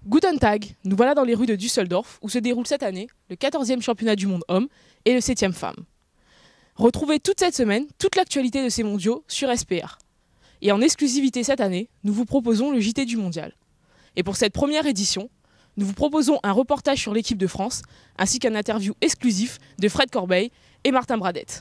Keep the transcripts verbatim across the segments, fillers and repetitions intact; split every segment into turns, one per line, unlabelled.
Guten Tag, nous voilà dans les rues de Düsseldorf où se déroule cette année le quatorzième championnat du monde homme et le septième femme. Retrouvez toute cette semaine toute l'actualité de ces mondiaux sur S P R. Et en exclusivité cette année, nous vous proposons le J T du mondial. Et pour cette première édition, nous vous proposons un reportage sur l'équipe de France ainsi qu'un interview exclusif de Fred Corbeil et Martin Bradette.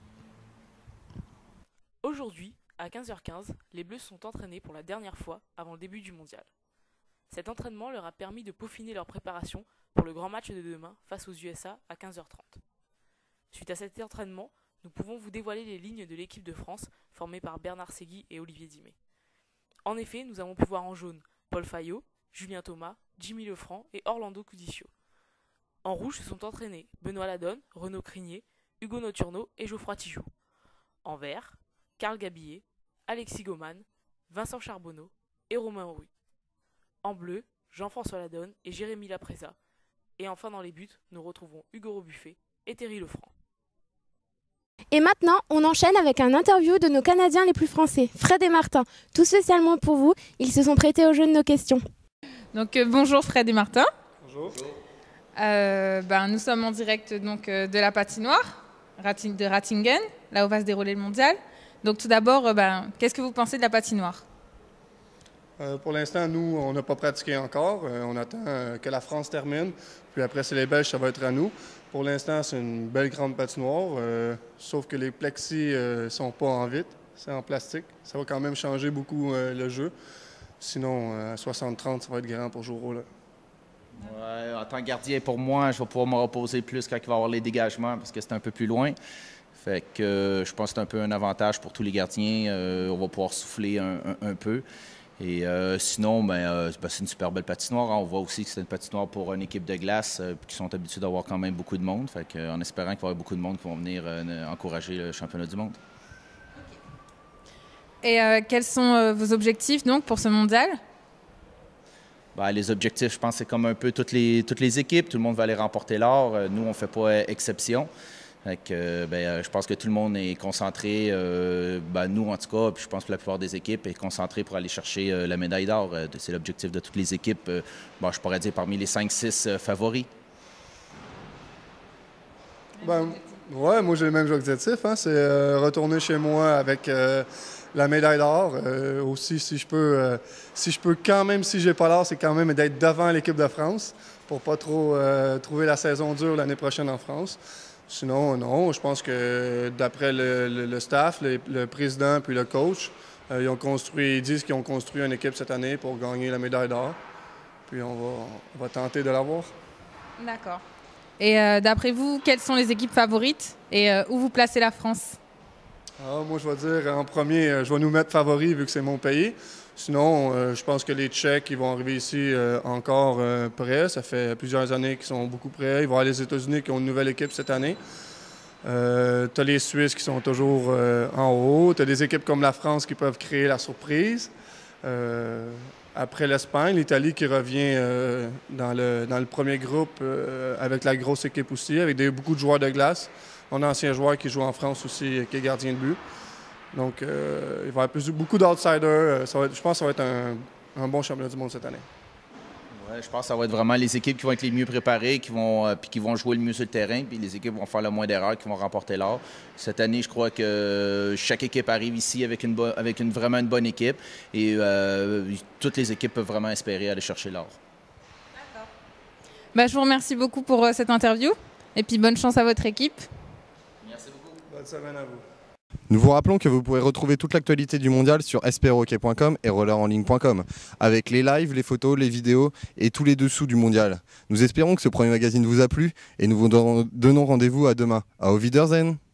Aujourd'hui, à quinze heures quinze, les Bleus sont entraînés pour la dernière fois avant le début du mondial. Cet entraînement leur a permis de peaufiner leur préparation pour le grand match de demain face aux U S A à quinze heures trente. Suite à cet entraînement, nous pouvons vous dévoiler les lignes de l'équipe de France formée par Bernard Segui et Olivier Dimet. En effet, nous avons pu voir en jaune Paul Fayot, Julien Thomas, Jimmy Lefranc et Orlando Cudicio. En rouge se sont entraînés Benoît Ladonne, Renaud Crinier, Hugo Noturno et Geoffroy Tijoux. En vert, Karl Gabillet, Alexis Goman, Vincent Charbonneau et Romain Auruy. En bleu, Jean-François Ladonne et Jérémy Lapreza. Et enfin dans les buts, nous retrouvons Hugo Robuffet et Thierry Lefranc.
Et maintenant, on enchaîne avec un interview de nos Canadiens les plus français, Fred et Martin. Tout spécialement pour vous, ils se sont prêtés au jeu de nos questions.
Donc euh, bonjour Fred et Martin.
Bonjour.
Euh, ben, nous sommes en direct donc, euh, de la patinoire de Ratingen, là où va se dérouler le mondial. Donc tout d'abord, euh, ben, qu'est-ce que vous pensez de la patinoire ?
Euh, pour l'instant, nous, on n'a pas pratiqué encore. Euh, on attend euh, que la France termine. Puis après, c'est les Belges, ça va être à nous. Pour l'instant, c'est une belle grande patinoire, euh, sauf que les plexis ne euh, sont pas en vitre, c'est en plastique. Ça va quand même changer beaucoup euh, le jeu. Sinon, euh, à soixante trente, ça va être grand pour jouer au rôle.
Ouais, en tant que gardien, pour moi, je vais pouvoir me reposer plus quand il va y avoir les dégagements parce que c'est un peu plus loin. Fait que euh, je pense que c'est un peu un avantage pour tous les gardiens. Euh, on va pouvoir souffler un, un, un peu. Et euh, sinon, ben, euh, ben, c'est une super belle patinoire. Hein. On voit aussi que c'est une patinoire pour une équipe de glace euh, qui sont habitués d'avoir quand même beaucoup de monde. Fait que, euh, en espérant qu'il va y avoir beaucoup de monde qui vont venir euh, encourager le championnat du monde.
Et euh, quels sont euh, vos objectifs donc, pour ce mondial?
Ben, les objectifs, je pense, c'est comme un peu toutes les, toutes les équipes. Tout le monde va aller remporter l'or. Euh, nous, on ne fait pas euh, exception. Fait que, ben, je pense que tout le monde est concentré, euh, ben, nous en tout cas, puis je pense que la plupart des équipes est concentrée pour aller chercher euh, la médaille d'or. Euh, c'est l'objectif de toutes les équipes, euh, ben, je pourrais dire parmi les cinq six euh, favoris.
Ben, ouais, moi j'ai le même objectif, hein, c'est euh, retourner chez moi avec euh, la médaille d'or. Euh, aussi, si je peux, euh, si je peux quand même, si j'ai pas l'or, c'est quand même d'être devant l'équipe de France pour pas trop euh, trouver la saison dure l'année prochaine en France. Sinon, non. Je pense que d'après le, le, le staff, le, le président puis le coach, euh, ils ont construit, ils disent qu'ils ont construit une équipe cette année pour gagner la médaille d'or. Puis on va, on va tenter de l'avoir.
D'accord. Et euh, d'après vous, quelles sont les équipes favorites et euh, où vous placez la France?
Ah, moi, je vais dire en premier, je vais nous mettre favoris vu que c'est mon pays. Sinon, euh, je pense que les Tchèques ils vont arriver ici euh, encore euh, prêts. Ça fait plusieurs années qu'ils sont beaucoup prêts. Il va y avoir les États-Unis qui ont une nouvelle équipe cette année. Euh, tu as les Suisses qui sont toujours euh, en haut. Tu as des équipes comme la France qui peuvent créer la surprise. Euh, après l'Espagne, l'Italie qui revient euh, dans, le, dans le premier groupe euh, avec la grosse équipe aussi, avec des, beaucoup de joueurs de glace. On a un ancien joueur qui joue en France aussi, qui est gardien de but. Donc, euh, il va y avoir plus, beaucoup d'outsiders. Ça va être, je pense que ça va être un, un bon championnat du monde cette année.
Ouais, je pense que ça va être vraiment les équipes qui vont être les mieux préparées, qui vont, euh, puis qui vont jouer le mieux sur le terrain, puis les équipes vont faire le moins d'erreurs, qui vont remporter l'or. Cette année, je crois que chaque équipe arrive ici avec, une bo- avec une, vraiment une bonne équipe et euh, toutes les équipes peuvent vraiment espérer aller chercher l'or.
D'accord. Ben, je vous remercie beaucoup pour euh, cette interview et puis bonne chance à votre équipe.
Merci beaucoup.
Bonne semaine à vous.
Nous vous rappelons que vous pouvez retrouver toute l'actualité du mondial sur s p r hockey point com et roller en ligne point com avec les lives, les photos, les vidéos et tous les dessous du mondial. Nous espérons que ce premier magazine vous a plu et nous vous donnons rendez-vous à demain. À Auf Wiedersehen!